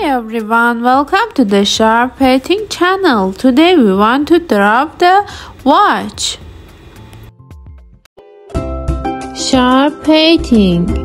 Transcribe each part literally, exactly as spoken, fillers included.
everyone, welcome to the Sharp Painting channel. Today we want to draw the watch. Sharp Painting.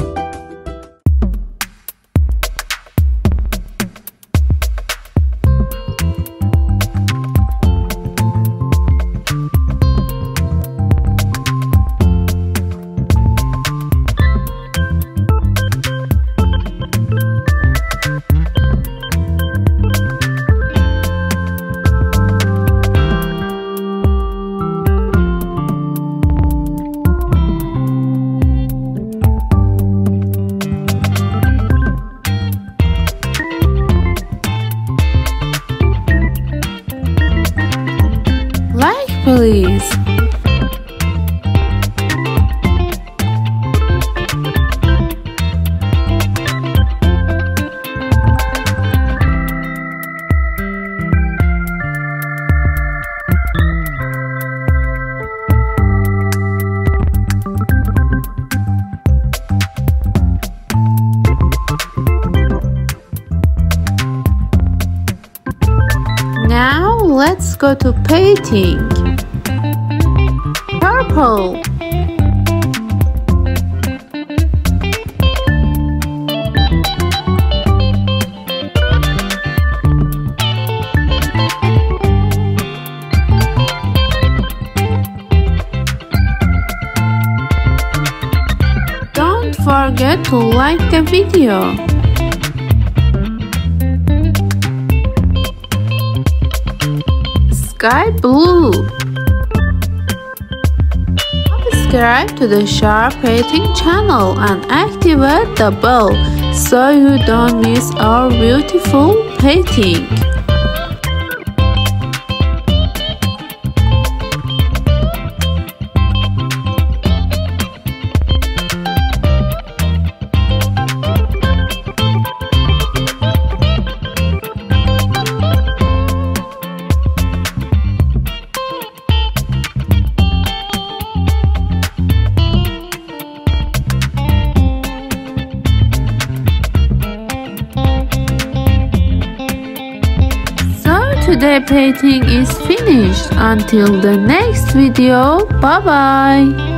Please. Now let's go to painting. Purple. Don't forget to like the video. Sky blue. Subscribe to the Sharp Painting channel and activate the bell so you don't miss our beautiful painting. Today painting is finished. Until the next video, bye bye.